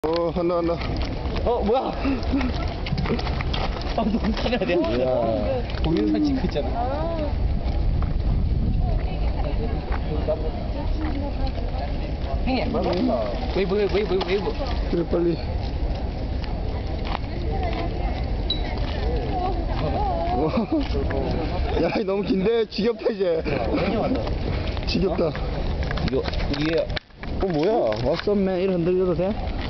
한다. 뭐야? 너무 카메라 내 동영상 찍고 있잖아. 형님, 웨이브. 그래, 빨리. 야, 너무 긴데? 지겹다, 이제. 지겹다. 이게 뭐야? 왓썹맨 이런 흔들려도 돼?